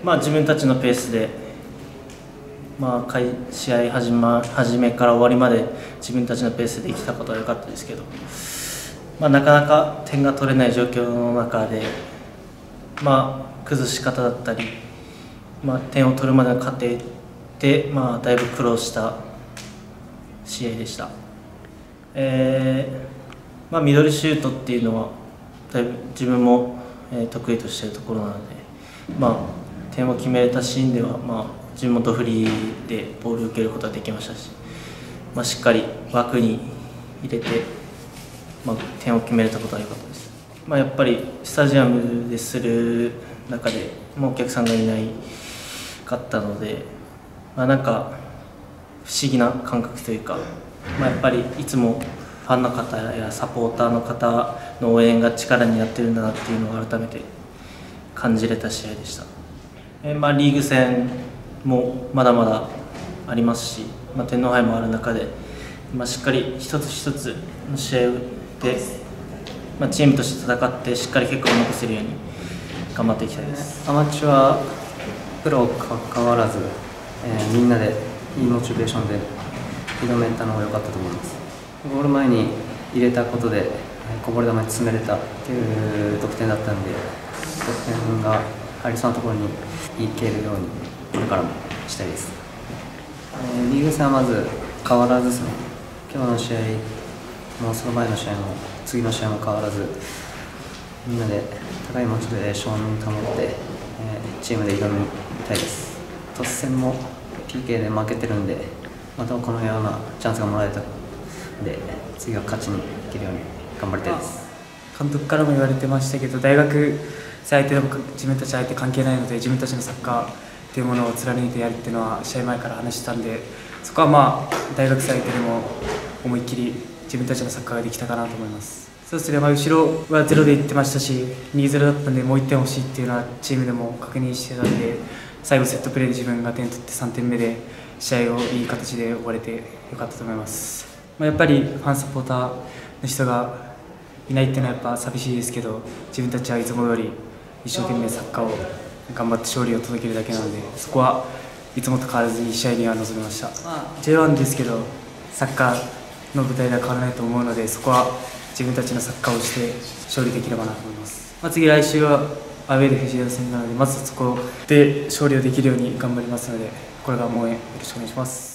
自分たちのペースで、試合始めから終わりまで自分たちのペースでできたことは良かったですけど、なかなか点が取れない状況の中で、崩し方だったり、点を取るまでの過程で、だいぶ苦労した試合でした。ミドルシュートっていうのはだいぶ自分も得意としているところなので、点を決めたシーンでは、自分もドフリーでボールを受けることができましたし、しっかり枠に入れて、点を決めれたことは良かったです。やっぱりスタジアムでする中でお客さんがいないかったので、なんか不思議な感覚というか、やっぱりいつもファンの方やサポーターの方の応援が力になってるんだなっていうのを改めて感じれた試合でした。リーグ戦もまだまだありますし、天皇杯もある中で、しっかり一つ一つの試合で、チームとして戦ってしっかり結果を残せるように頑張っていきたいです。 アマチュアプロかかわらず、みんなでいいモチベーションで挑めたのが良かったと思います。ゴール前に入れたことでこぼれ球に詰めれたっていう得点だったんで、得点が入りそうなところにいけるようにこれからもしたいです。リーグ戦はまず変わらずですね。今日の試合もその前の試合も次の試合も変わらず、みんなで高いモチベーションを保って、チームで挑みたいです。突戦も PK で負けてるんで、またこのようなチャンスがもらえたので、次は勝ちにいけるように頑張りたいです。 監督からも言われてましたけど、大学生相手でも自分たち相手関係ないので、自分たちのサッカーっていうものを貫いてやるっていうのは試合前から話してたんで、そこは大学生相手でも思いっきり自分たちのサッカーができたかなと思います。そうですね、後ろは0でいってましたし、2-0だったんでもう1点欲しいっていうのはチームでも確認してたんで、最後セットプレーで自分が点取って3点目で試合をいい形で終われてよかったと思います。やっぱりファンサポーターの人がいないっていうのはやっぱ寂しいですけど、自分たちはいつも通り一生懸命サッカーを頑張って勝利を届けるだけなので、そこはいつもと変わらずに試合には臨みました。J1 ですけどサッカーの舞台では変わらないと思うので、そこは自分たちのサッカーをして勝利できればなと思います。次来週はアウェーで藤枝戦なので、まずそこで勝利をできるように頑張りますので、これからも応援よろしくお願いします。